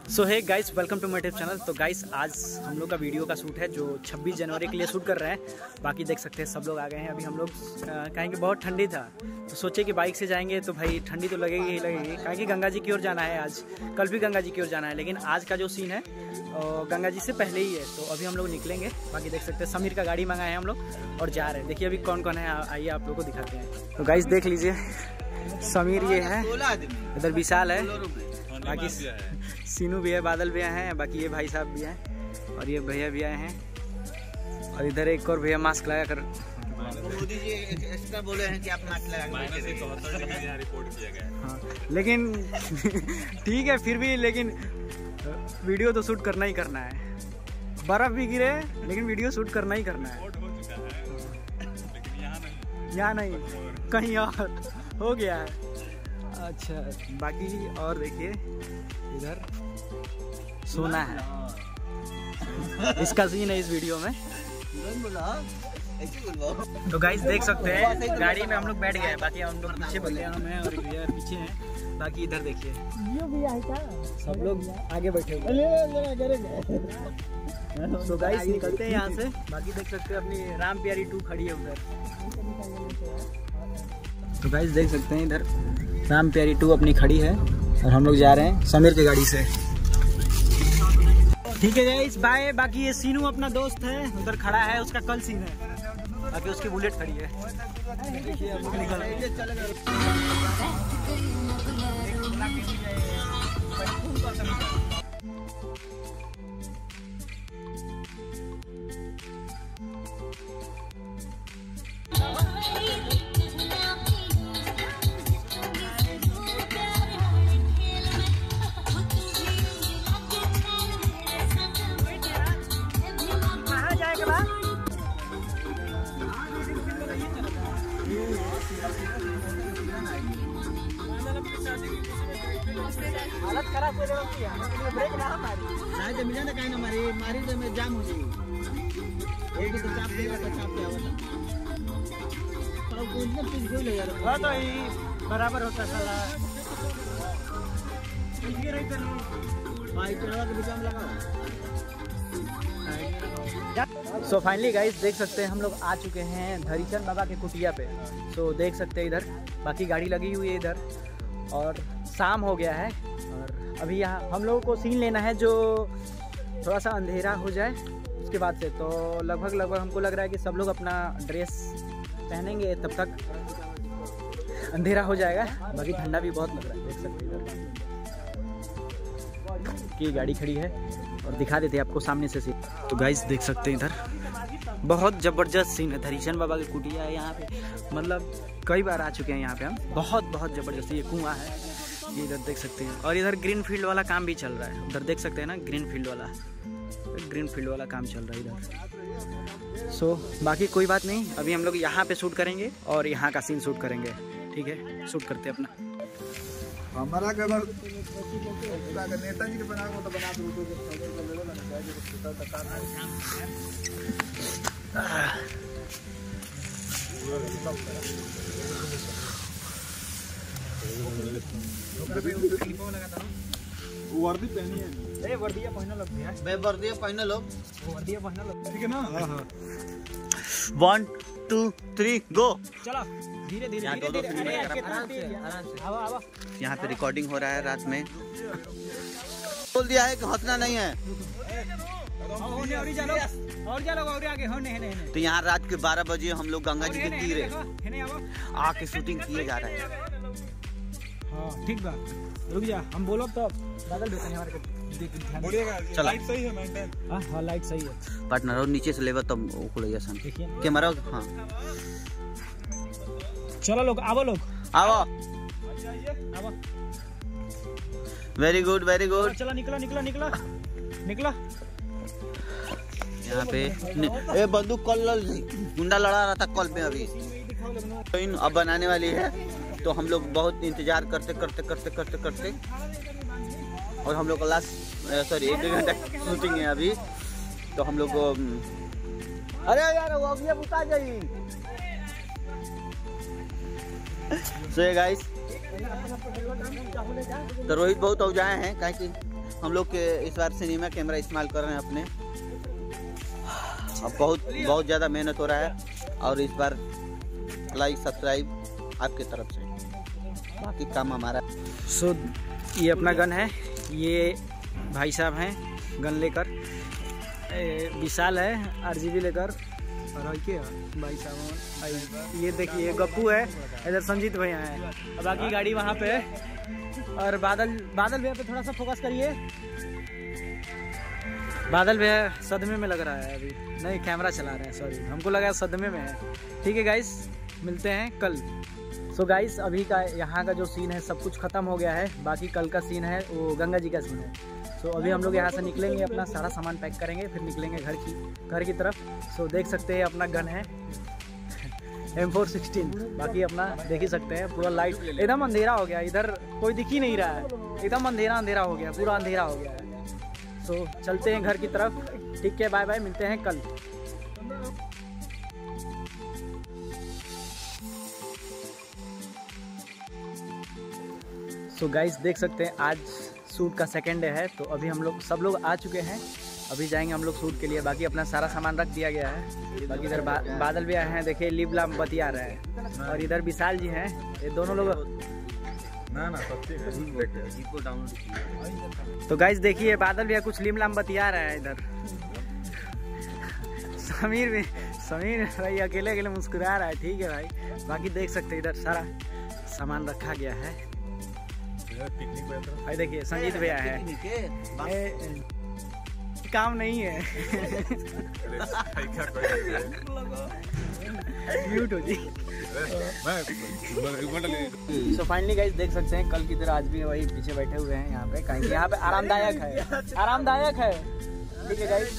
So hey guys, welcome to my YouTube channel. तो guys, आज हम लोग का वीडियो का शूट है जो 26 जनवरी के लिए शूट कर रहे हैं। बाकी देख सकते हैं सब लोग आ गए हैं। अभी हम लोग कहेंगे बहुत ठंडी था तो सोचे कि बाइक से जाएंगे तो भाई ठंडी तो लगेगी ही लगेगी, कहेंगे गंगा जी की ओर जाना है। आज कल भी गंगा जी की ओर जाना है, लेकिन आज का जो सीन है गंगा जी से पहले ही है। तो अभी हम लोग निकलेंगे। बाकी देख सकते हैं समीर का गाड़ी मंगाए हैं हम लोग और जा रहे हैं। देखिए अभी कौन कौन है, आइए आप लोग को दिखाते हैं। तो गाइस देख लीजिए, समीर ये है, इधर विशाल है, बाकी सीनू भी है, बादल भी आए हैं, बाकी ये भाई साहब भी हैं और ये भैया भी आए हैं। और इधर एक और भैया मास्क लगा कर मोदी जी एक्स्ट्रा बोले हैं कि आप मास्क लगा रिपोर्ट किया गया। हाँ, लेकिन ठीक है फिर भी, लेकिन वीडियो तो शूट करना ही करना है। बर्फ भी गिरे लेकिन वीडियो शूट करना ही करना है। यहाँ नहीं, कहीं और हो गया है। अच्छा, बाकी और देखिए इधर सोना है, इसका सीन है इस वीडियो में। तो गाइस देख सकते हैं गाड़ी में हम लोग बैठ गए, बाकी हम लोग पीछे बैठे हैं और भैया पीछे हैं। बाकी इधर देखिए सब लोग आगे बैठे हुए। तो गाइस निकलते हैं यहाँ से। बाकी देख सकते हैं अपनी राम प्यारी 2 खड़ी है उधर। तो गाइस देख सकते हैं इधर राम प्यारी 2 अपनी खड़ी है और हम लोग जा रहे हैं समीर की गाड़ी से। ठीक है गाइस, बाय। बाकी ये सीनू अपना दोस्त है, उधर खड़ा है, उसका कल सीन है। बाकी उसकी बुलेट खड़ी है। देखिए हम लोग निकल रहे हालत खराब हो रही है, ब्रेक ना मारी तो मिला ना, कहीं ना मारी तो मैं जाम हो जाएगी। एक तो चाप देगा तो चाप क्या होता तो कुछ कुछ कोई ले यार। हां तो ही बराबर होता साला, ये रही कर भाई चला के जाम लगा। सो फाइनली गाइस देख सकते हैं हम लोग आ चुके हैं धरीचंद बाबा के कुटिया पे। सो देख सकते हैं इधर बाकी गाड़ी लगी हुई है इधर, और शाम हो गया है। और अभी यहाँ हम लोगों को सीन लेना है जो थोड़ा सा अंधेरा हो जाए उसके बाद से। तो लगभग हमको लग रहा है कि सब लोग अपना ड्रेस पहनेंगे, तब तक अंधेरा हो जाएगा। बाकी ठंडा भी बहुत लग रहा है, देख सकते हैं इधर की गाड़ी खड़ी है और दिखा देते हैं आपको सामने से सीन। तो गाइस देख सकते हैं इधर बहुत ज़बरदस्त सीन है। धरीचंद बाबा की कुटिया है यहाँ पे, मतलब कई बार आ चुके हैं यहाँ पे हम। बहुत ज़बरदस्त ये कुआं है, ये इधर देख सकते हैं। और इधर ग्रीन फील्ड वाला काम भी चल रहा है, उधर देख सकते हैं ना, ग्रीन फील्ड वाला काम चल रहा है इधर। सो बाकी कोई बात नहीं, अभी हम लोग यहाँ पे शूट करेंगे और यहाँ का सीन शूट करेंगे। ठीक है, शूट करते हैं अपना। हमारा नेताजी के बना तो बना दो। वर्दी पहनी है, वर्दिया पहना लो भैया, वर्दिया पहने लो, वर्दिया पहना लो, ठीक है ना। हाँ 1 2 3 गो। चलो धीरे धीरे आराम से। यहाँ पे रिकॉर्डिंग हो रहा है रात में। बोल दिया है कि हंसना नहीं है। और आगे होने। तो यहाँ रात के 12 बजे हम लोग गंगा जी के तीरे आके शूटिंग किए जा रहे हैं। हाँ ठीक बा, रुक जा, हम बोलो तो बादल भेजने हमारे को। लाइट सही है मेंटेन। हाँ लाइट सही है पार्टनर, और नीचे से लेवा तब खुलेगा सन कैमरा। हाँ चलो लोग आओ, आओ। वेरी गुड चलो निकला। यहाँ पे ए बंदूक कल गुंडा लड़ा रहा था कल पे, अभी अब बनाने वाली है। तो हम लोग बहुत इंतजार करते और हम लोग का लास्ट 1 घंटा शूटिंग है अभी। तो हम लोग अरे यार वो अभी बुता जाइए। सो गाइस, तो रोहित बहुत औजाए हैं, काहे कि हम लोग के इस बार सिनेमा कैमरा इस्तेमाल कर रहे हैं अपने। अब बहुत ज़्यादा मेहनत हो रहा है और इस बार लाइक सब्सक्राइब आपकी तरफ से, बाकी काम हमारा। सो ये अपना गन है, ये भाई साहब हैं गन लेकर, विशाल है RGB लेकर, और क्या भाई साहब ये देखिए गप्पू है, इधर संजीत भैया है, और बाकी गाड़ी वहाँ पे है। और बादल भैया पे थोड़ा सा फोकस करिए। बादल भैया सदमे में लग रहा है अभी, नहीं कैमरा चला रहे हैं, सॉरी हमको लगा सदमे में है। ठीक है गाइस, मिलते हैं कल। सो गाइस अभी का यहाँ का जो सीन है सब कुछ ख़त्म हो गया है, बाकी कल का सीन है वो गंगा जी का सीन है। सो अभी हम लोग यहाँ से निकलेंगे, अपना सारा सामान पैक करेंगे, फिर निकलेंगे घर की तरफ। सो देख सकते हैं अपना गन है M416, बाकी अपना देख ही सकते हैं पूरा लाइट, एकदम अंधेरा हो गया, इधर कोई दिख ही नहीं रहा है, एकदम अंधेरा हो गया, पूरा अंधेरा हो गया है। सो चलते हैं घर की तरफ। ठीक है, बाय बाय, मिलते हैं कल। सो गाइस देख सकते हैं आज शूट का सेकेंड डे है, तो अभी हम लोग सब लोग आ चुके हैं, अभी जाएंगे हम लोग शूट के लिए। बाकी अपना सारा सामान रख दिया गया है। बाकी इधर बादल भी आए हैं, देखिए लिप लाप बतिया रहे हैं, और इधर विशाल जी हैं, ये दोनों लोग तो गाइस देखिए बादल भैया कुछ लिम लाम बतिया रहा है इधर। समीर भाई अकेले मुस्कुरा रहा है। ठीक है भाई, बाकी देख सकते हैं इधर सारा सामान रखा गया है। भाई देखिए संजीत भैया है, काम नहीं है म्यूट हो जी। सो फाइनली गाइस देख सकते हैं कल की तरह आज भी वही पीछे बैठे हुए हैं यहाँ पे, कहीं यहाँ पे आरामदायक है। ठीक है गाइस,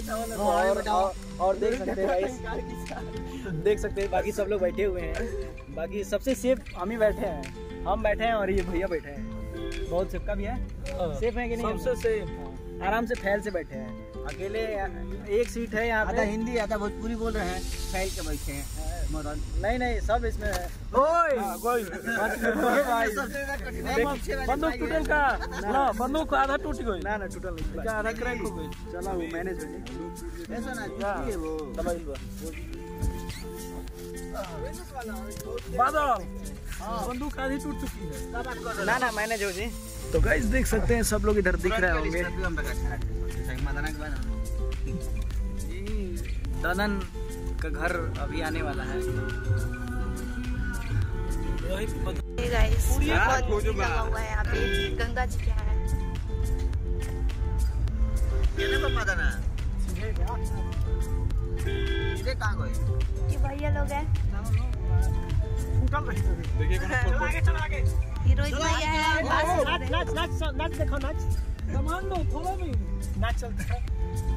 और देख सकते हैं गाइस, देख सकते हैं बाकी सब लोग बैठे हुए हैं। बाकी सबसे सेफ हम ही बैठे हैं, हम बैठे हैं और ये भैया बैठे हैं, बहुत सेफ का भी है। सेफ है कि नहीं? सबसे सेफ, आराम से फैल से बैठे हैं। अकेले एक सीट है यहाँ पे, आधा हिंदी आधा भोजपुरी बोल रहे हैं, फैल के बैठे हैं। नहीं सब इसमें है। बंदूक टूटल का ना, बंदूक आधा टूट गई ना, टूटल नहीं, आधा क्रैक हो गई। चला वो मैनेज हो गई, ऐसा ना है वो दबाई लो बादल, बंदूक आधी टूट चुकी है ना मैनेज हो जी। तो गाइस देख सकते हैं सब लोग इधर दिख रहे होंगे। ददन का घर अभी आने वाला है। गाइस बहुत लगा हुआ है यहाँ पे, गंगा जी क्या है ये भैया लोग हैं, हीरोइन भैया है। नाच देखो, नाच सामान लो, थोड़ा भी नाच चलता है।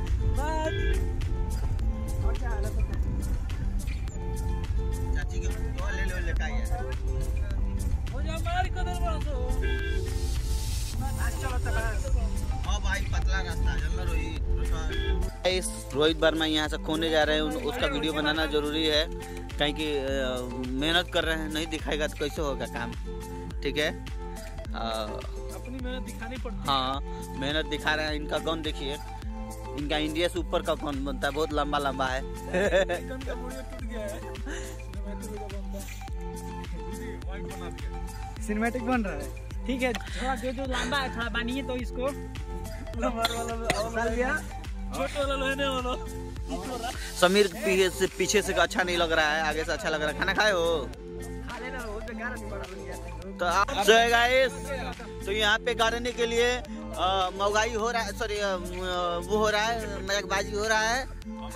चाची के ले लो लेटाइए हो जा मार कदर बसो नाच चलता है। हां भाई पतला रास्ता चल रोहित वर्मा यहाँ से खोने जा रहे हैं, उसका वीडियो बनाना जरूरी है, कहीं कि मेहनत कर रहे हैं, नहीं दिखाएगा तो कैसे होगा काम। ठीक है, अपनी मेहनत दिखानी पड़ती है। हाँ मेहनत दिखा रहे हैं। इनका गन देखिए, इनका इंडिया से ऊपर का गन बनता है, बहुत लंबा लंबा है। गन का बोरिया टूट गया है, सिनेमैटिक बन रहा है। ठीक है, थोड़ा जो लंबा है थोड़ा बानिए तो इसको छोटे वाला लेने वाला। समीर पीछे से अच्छा नहीं लग रहा है, आगे से अच्छा लग रहा है। खाना खाए हो? तो आप जो है गाइस, तो यहाँ पे गाड़ने के लिए महंगाई हो रहा है, सॉरी वो हो रहा है, मजाकबाजी हो रहा है।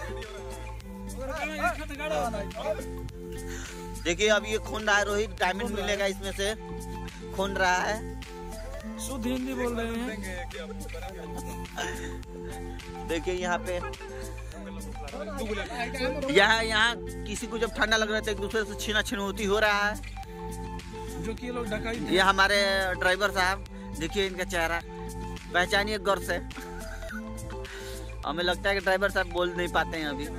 देखिए अब ये खून रहा है, रोहित डायमंड मिलेगा इसमें से, खून रहा है। शुद्ध हिंदी बोल रहे हैं। देखिए यहाँ पे यहाँ किसी को जब ठंडा लग रहा है तो एक दूसरे से छीना छिनौती हो रहा है, जो कि लोग डकैत। ये हमारे ड्राइवर साहब, देखिए इनका चेहरा पहचानिए गौर से। हमें लगता है कि ड्राइवर साहब बोल नहीं पाते हैं अभी।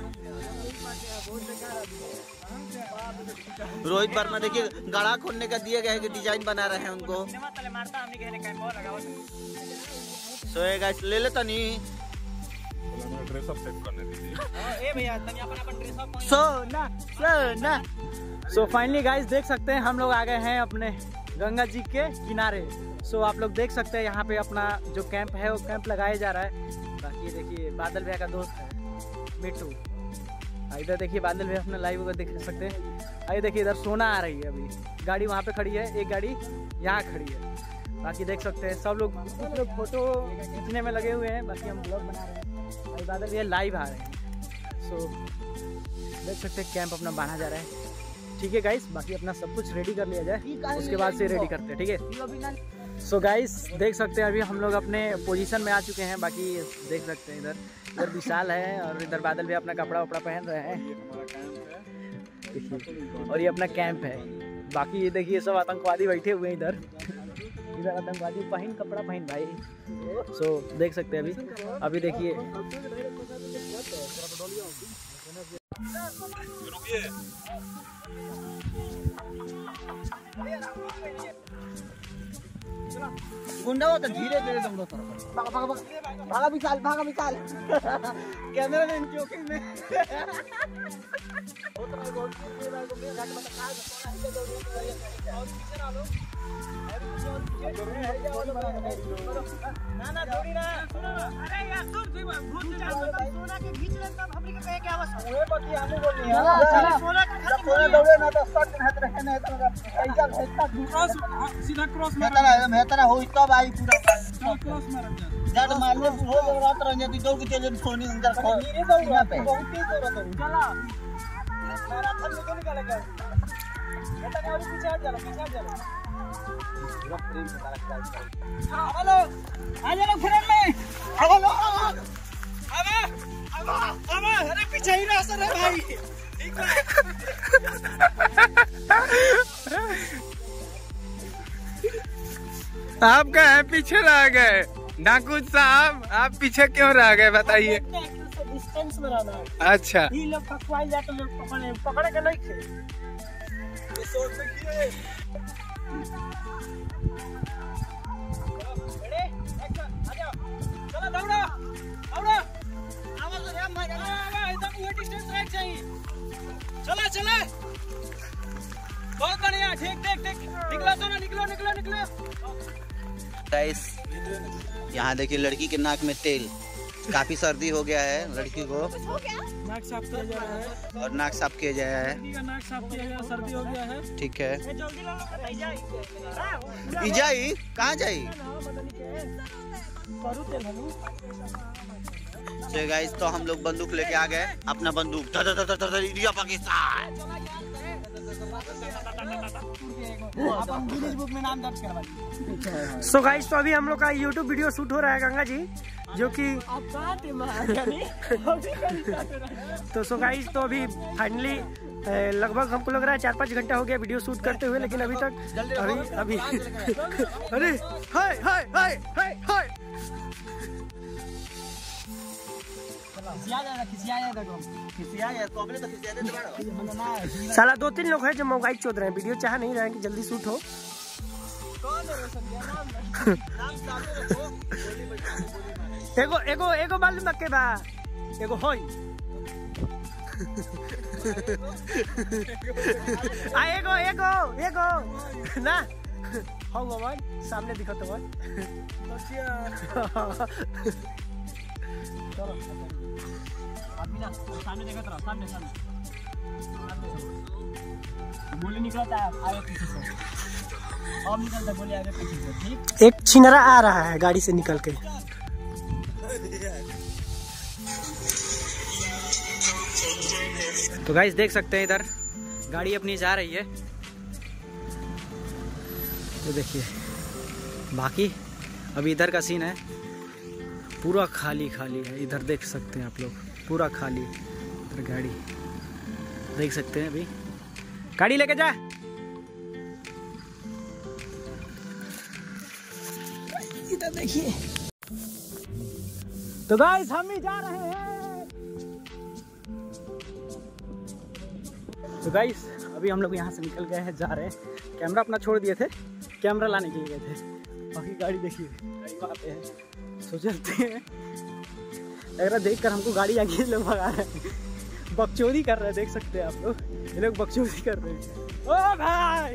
रोहित वर्मा देखिए गड़ा खोलने का दिया गया है कि डिजाइन बना रहे हैं उनको। सो ये गाइस ले लेता नहीं ड्रेस अप सेट करने दीजिए। ए भैया तनी अपन ड्रेस अप सोना। सो फाइनली गाइस देख सकते हैं हम लोग आ गए हैं अपने गंगा जी के किनारे। सो आप लोग देख सकते हैं यहाँ पे अपना जो कैंप है वो कैंप लगाया जा रहा है। बाकी देखिए बादल भैया का दोस्त है मिट्टू। इधर देखिए बादल भैया अपना लाइव को देख सकते हैं। आइए देखिए इधर सोना आ रही है, अभी गाड़ी वहाँ पे खड़ी है, एक गाड़ी यहाँ खड़ी है। बाकी देख सकते हैं सब लोग कुछ लोग फोटो खींचने में लगे हुए हैं, बाकी हम ब्लॉग बना रहे हैं। अभी बादल भैया लाइव आ रहे हैं। सो देख सकते हैं कैंप अपना बांधा जा रहा है। ठीक है गाइस, बाकी अपना सब कुछ रेडी कर लिया जाए, उसके बाद से रेडी करते हैं। ठीक है सो गाइस देख सकते हैं अभी हम लोग अपने पोजीशन में आ चुके हैं। बाकी देख सकते हैं इधर विशाल है और इधर बादल भी अपना कपड़ा वपड़ा पहन रहे हैं। और ये अपना कैंप है। बाकी ये देखिए सब आतंकवादी बैठे हुए हैं इधर आतंकवादी पहन कपड़ा पहन भाई। सो देख सकते हैं अभी देखिए गुंडा हो तो धीरे धीरे दौड़ो। भागा विशाल कैमरा मैन चौकी में। ना थोड़ी ना अरे यार सोना के खींच ले तब हमनी के कहे के आवश्यक ओए बती आलू बोलनी है सोना दौड़े ना तो शॉट में रहते नहीं तो ऐसा भेजता सीधा क्रॉस में मेहतरा होई तब आई पूरा क्रॉस मार जड़ मारने हो रात रह जाती दौड़ के चले सोनी अंदर खो नीरे दौड़ पे बहुत तेज दौड़ चला मैराथन में तो निकलेगा बेटा का पीछे हट जा हेलो आ जा लोग फ्रेंड में हेलो अब अरे पीछे ही रह सर भाई ठीक है। आप कहे पीछे रह गए डाकू साहब, आप पीछे क्यों रह गए बताइए। डिस्टेंस में रहना है। अच्छा ये लोग पकवाई जाते लोग पकड़े के नहीं थे ये शॉट में किए रेडी एक्शन आ जाओ चलो दौड़ो आवाज रे भाई एकदम वो डिस्टेंस राइट चाहिए। चला बहुत बढ़िया ठीक निकलो सोना निकलो गाइस यहाँ देखिए लड़की के नाक में तेल, काफी सर्दी हो गया है लड़की को। नाक साफ किया जा रहा है और नाक साफ किया जाया है। नाक साफ किया गया, सर्दी हो गया है। ठीक है जल्दी ला लो इजाई कहाँ जाई। तो गाइस तो हम लोग बंदूक लेके आ गए, अपना बंदूक इंडिया पाकिस्तान। सो गाइस तो अभी हम लोग का YouTube वीडियो शूट हो रहा है गंगा जी, जो कि तो सो गाइस तो अभी फाइनली लगभग हमको लग रहा है 4-5 घंटा हो गया वीडियो शूट करते हुए, लेकिन अभी तक अभी अरे हाय हाय हाय हाय हाय साला 2-3 लोग हैं जो मोबाइल चोद रहे हैं, वीडियो चाह नहीं रहे हैं कि जल्दी शूट हो। एगो मालूम के बा एगो होई आ एगो ना हो मोबाइल सामने दिखत हो चलो अभी ना सामने देखत रहो सामने गोली निकलता है आगे पीछे से अब निकलता गोली आगे पीछे से। ठीक एक छिनरा आ रहा है गाड़ी से निकल के। तो गाइस देख सकते हैं इधर गाड़ी अपनी जा रही है, तो देखिए बाकी अभी इधर का सीन है पूरा खाली है। इधर देख सकते हैं आप लोग पूरा खाली, इधर गाड़ी देख सकते हैं। अभी गाड़ी लेके जा इधर देखिए। तो गाइस हम ही जा रहे हैं। तो गाइस अभी हम लोग यहाँ से निकल गए हैं, जा रहे हैं। कैमरा अपना छोड़ दिए थे, कैमरा लाने के लिए गए थे। बाकी गाड़ी देखिए वहाँ पे है। सो चलते हैं। अगर देख कर हमको गाड़ी आगे लोग भगा रहे हैं, बकचोदी कर रहे हैं, देख सकते हैं आप लोग, ये लोग बकचोदी कर रहे हैं। ओ भाई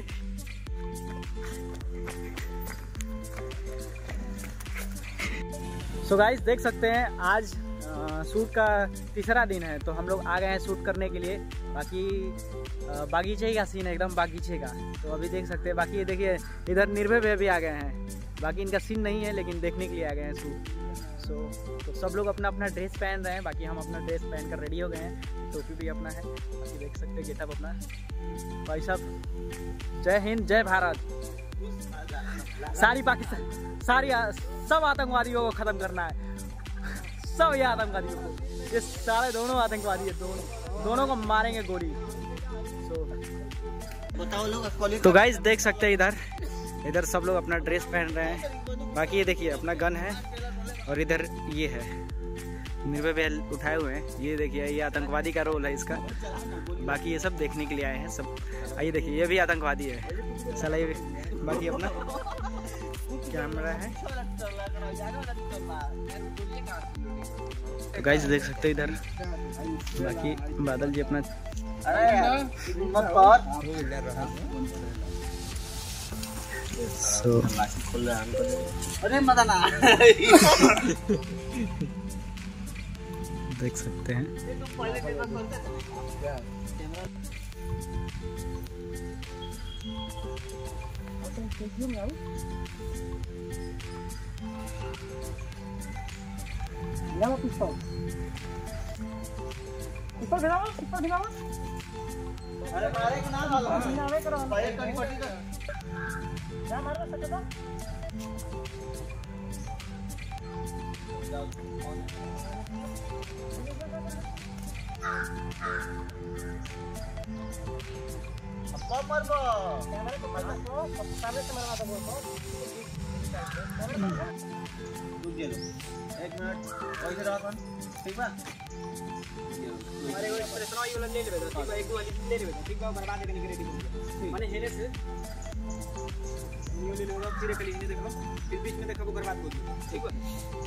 सो गाइस देख सकते हैं आज शूट का तीसरा दिन है, तो हम लोग आ गए हैं शूट करने के लिए। बाकी बागीचे का सीन है, एकदम बागीचे का। तो अभी देख सकते हैं। बाकी ये देखिए इधर निर्भय भैया भी आ गए हैं। बाकी इनका सीन नहीं है लेकिन देखने के लिए आ गए हैं शूट। तो सब लोग अपना अपना ड्रेस पहन रहे हैं। बाकी हम अपना ड्रेस पहन कर रेडी हो गए हैं। टोपी भी अपना है। बाकी देख सकते हैं गेटअप अपना। भाई साहब जय हिंद जय भारत। सारी पाकिस्तान सारी सब आतंकवादियों को ख़त्म करना है, सब ये आतंकवादियों को। ये सारे दोनों आतंकवादी है, दोनों को मारेंगे गोली। बताओ लोग। तो गाइस देख सकते हैं इधर सब लोग अपना ड्रेस पहन रहे हैं। बाकी ये देखिए अपना गन है और इधर ये है निर्भय बैल उठाए हुए हैं। ये देखिए ये आतंकवादी का रोल है इसका। बाकी ये सब देखने के लिए आए हैं सब। आइए देखिए ये भी आतंकवादी है साला ये। बाकी अपना कैमरा है। तो गाइस देख सकते हैं इधर। बाकी बादल जी अपना अरे मदना देख सकते हैं। अरे मारे के नाम एक मिनट पैसे रहा ठीक बा। हमारे वो एक्सप्रेशन वाली वाला ले लेबे तो ठीक बा। एक दो वाली ले लेबे ठीक बा। बर्बाद करने के रेडी हो माने हेले से न्यू ले लो फिर कल इन्हें देखो फिर बीच में देखो बर्बाद हो गई ठीक बा।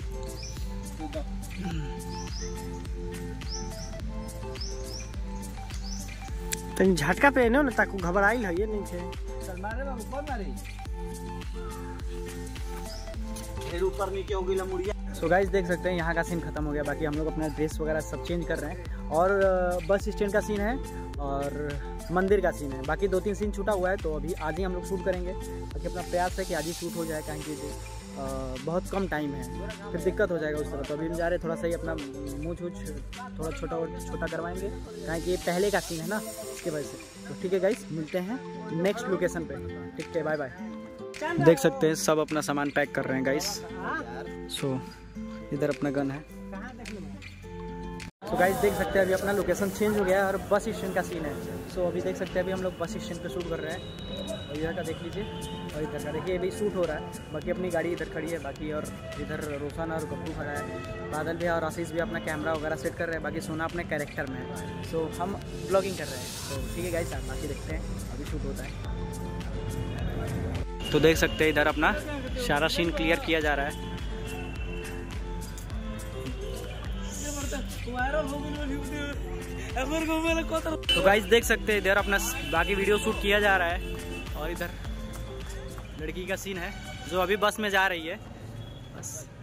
तनी झटका पे न ताकू घबराइल है ये नहीं छे। चल मारे बाबू कौन मारे फिर ऊपर नीचे हो गई लमुड़िया। सो गाइस देख सकते हैं यहाँ का सीन खत्म हो गया। बाकी हम लोग अपना ड्रेस वगैरह सब चेंज कर रहे हैं और बस स्टैंड का सीन है और मंदिर का सीन है। बाकी 2-3 सीन छूटा हुआ है तो अभी आज ही हम लोग शूट करेंगे। बाकी अपना प्रयास है कि आज ही शूट हो जाए, कारण कि बहुत कम टाइम है, फिर दिक्कत हो जाएगा उस तरह। तो अभी हम जा रहे हैं थोड़ा सा ही अपना मुँह थोड़ा छोटा करवाएंगे, कारण कि ये पहले का सीन है ना, इसकी वजह से। तो ठीक है गाइस मिलते हैं नेक्स्ट लोकेशन पे। ठीक है बाय बाय। देख सकते हैं सब अपना सामान पैक कर रहे हैं गाइस। सो इधर अपना गन है। तो गाइस देख सकते हैं अभी अपना लोकेशन चेंज हो गया है और बस स्टैंड का सीन है। सो अभी देख सकते हैं अभी हम लोग बस स्टैंड पे शूट कर रहे हैं। और इधर का देख लीजिए और इधर का देखिए अभी शूट हो रहा है। बाकी अपनी गाड़ी इधर खड़ी है। बाकी और इधर रोशन और गप्पू खड़ा है। बादल भी और आशीष भी अपना कैमरा वगैरह सेट कर रहे हैं। बाकी सोना अपने कैरेक्टर में है। सो हम ब्लॉगिंग कर रहे हैं। तो ठीक है गाइस बाकी देखते हैं अभी शूट होता है। तो देख सकते हैं इधर अपना सारा सीन क्लियर किया जा रहा है। तो गाइस देख सकते हैं इधर अपना बाकी वीडियो शूट किया जा रहा है और इधर लड़की का सीन है जो अभी बस में जा रही है। बस